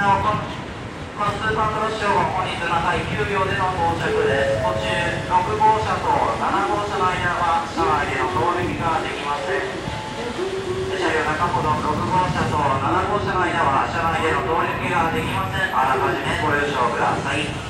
このスーパークロス称号、本日7回9秒での到着です。途中、6号車と7号車の間は車内での通りができません。車両中ほど6号車と7号車の間は車内での通りができません。あらかじめご了承ください。